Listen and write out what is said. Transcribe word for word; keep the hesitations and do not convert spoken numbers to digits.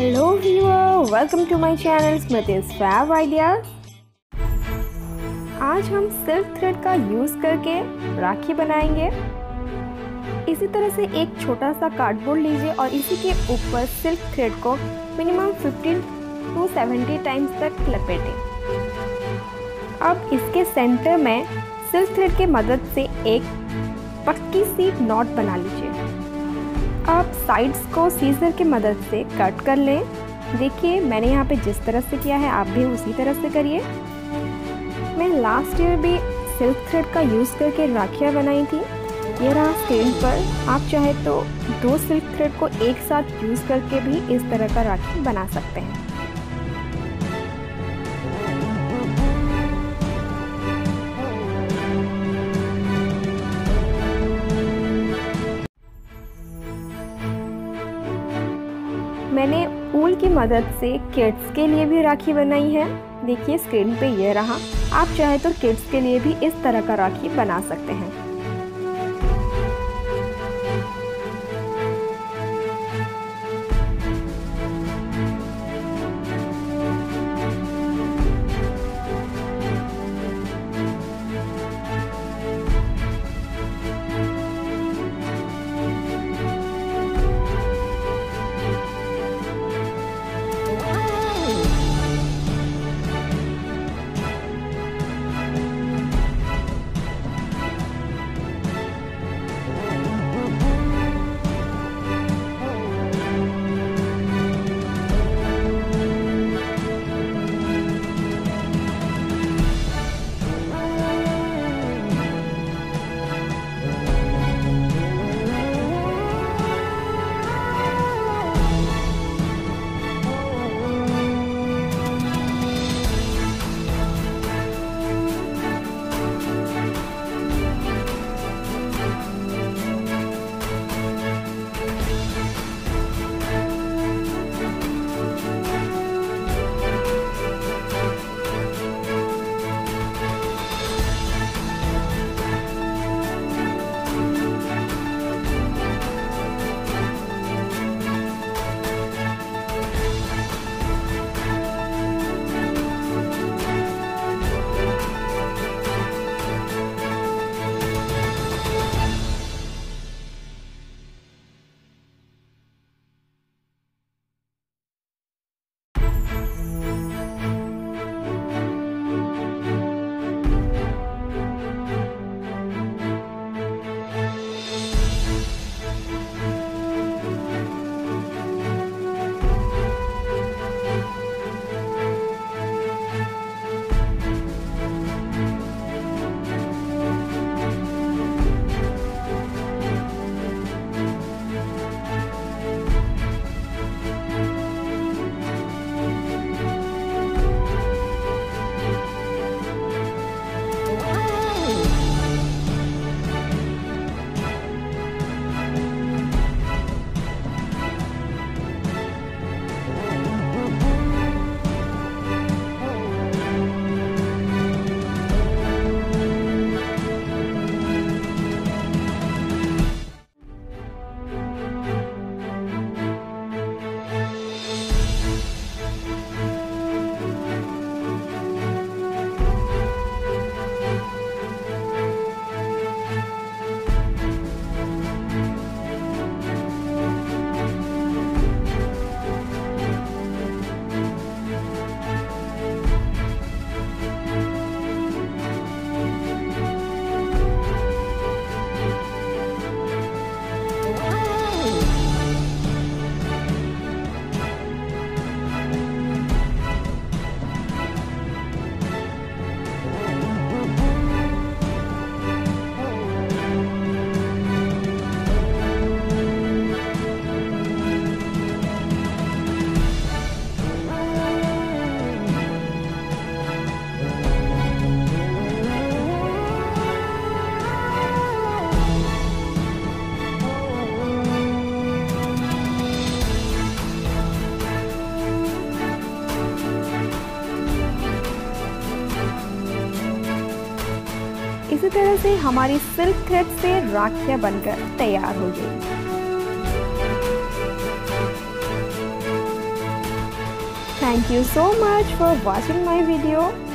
Hello viewer, welcome to my channel Smriti's fab ideas. आज हम silk thread का use करके राखी बनाएंगे। इसी तरह से एक छोटा सा कार्डबोर्ड लीजिए और इसी के ऊपर सिल्क थ्रेड को minimum fifteen to seventy times तक लपेटें। अब इसके सेंटर में सिल्क थ्रेड की मदद से एक पक्की सी नॉट बना लीजिए। आप साइड्स को सीजर की मदद से कट कर लें। देखिए मैंने यहाँ पे जिस तरह से किया है आप भी उसी तरह से करिए। मैं लास्ट ईयर भी सिल्क थ्रेड का यूज़ करके राखियाँ बनाई थी। ये रहा स्क्रीन पर। आप चाहे तो दो सिल्क थ्रेड को एक साथ यूज़ करके भी इस तरह का राखी बना सकते हैं। मैंने ऊल की मदद से किड्स के लिए भी राखी बनाई है। देखिए स्क्रीन पे ये रहा। आप चाहे तो किड्स के लिए भी इस तरह का राखी बना सकते हैं। इसी तरह से हमारी सिल्क थ्रेड से राखियाँ बनकर तैयार हो गई। Thank you so much for watching my video.